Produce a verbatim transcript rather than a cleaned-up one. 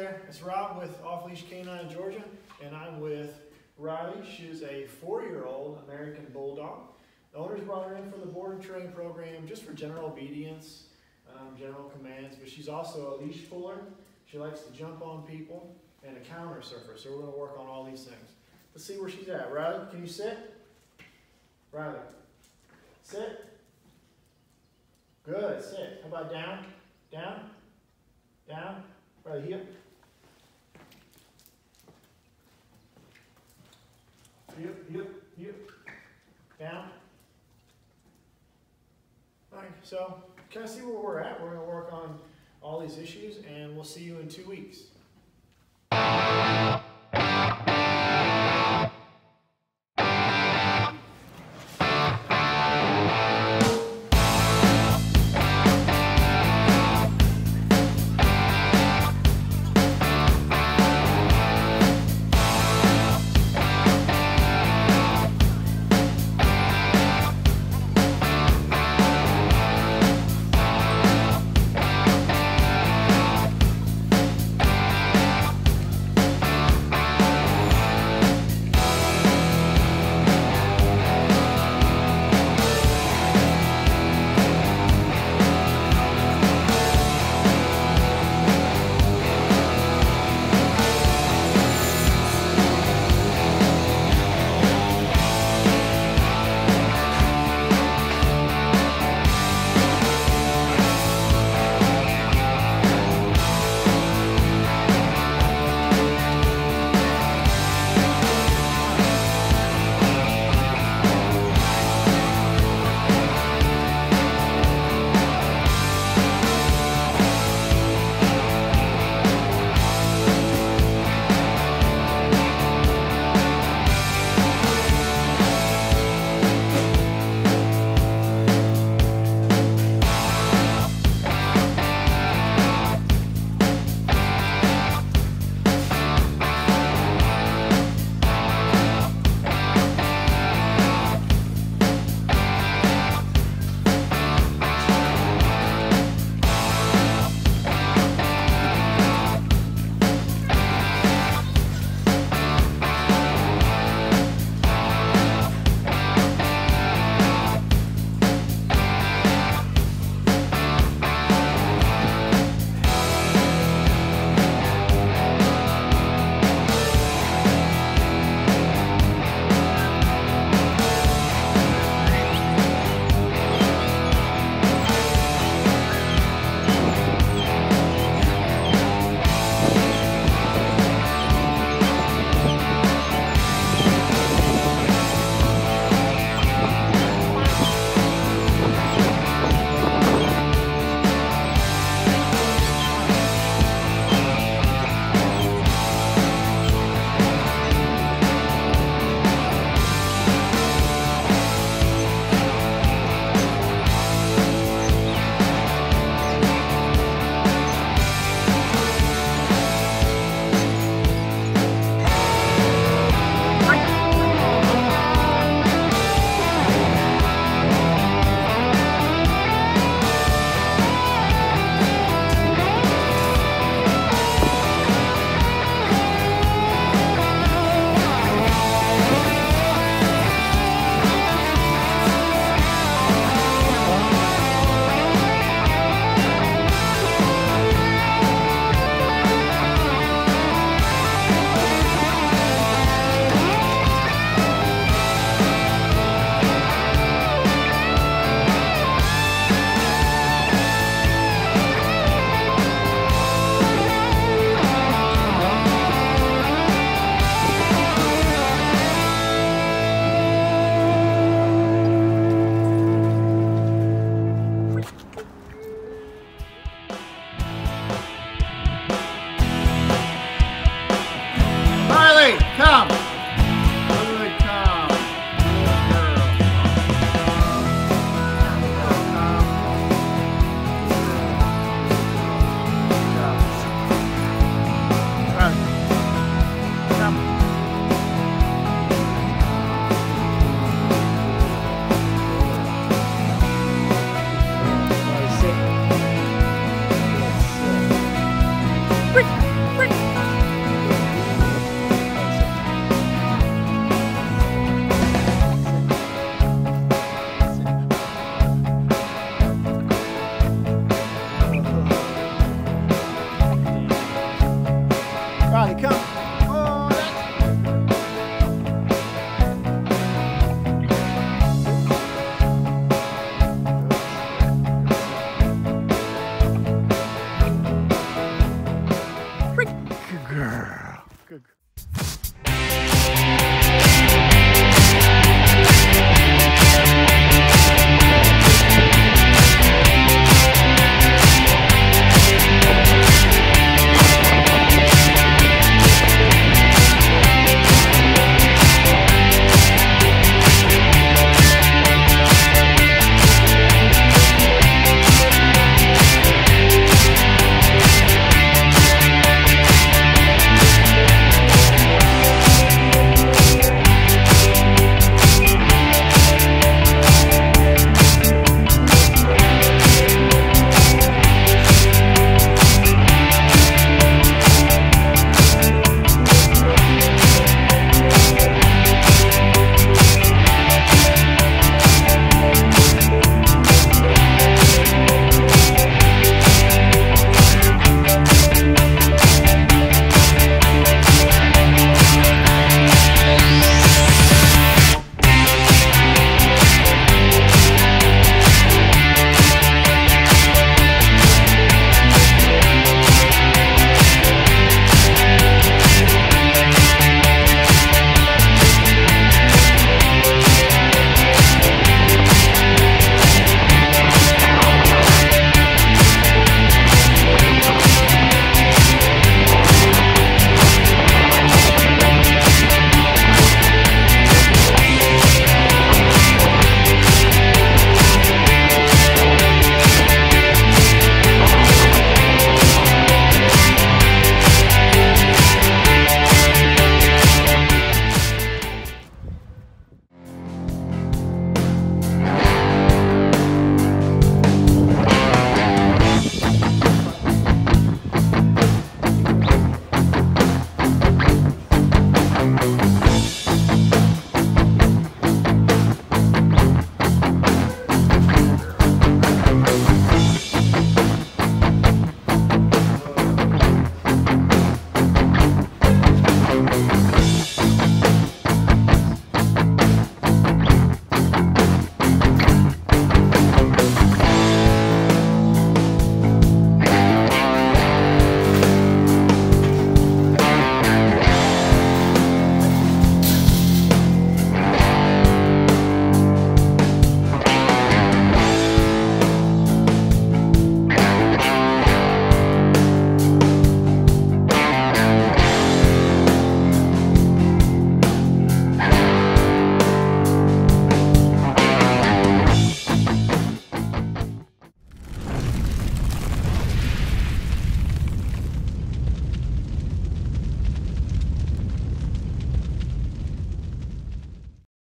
there, it's Rob with Off Leash K nine Georgia, and I'm with Riley. She's a four-year-old American Bulldog. The owners brought her in for the board and train program just for general obedience, um, general commands, but she's also a leash puller. She likes to jump on people, and a counter surfer, so we're going to work on all these things. Let's see where she's at. Riley, can you sit? Riley, sit. Good, sit. How about down? Down? Down? Riley, heel. Heel, heel, heel. Down. All right, so kind of see where we're at. We're going to work on all these issues, and we'll see you in two weeks. Good.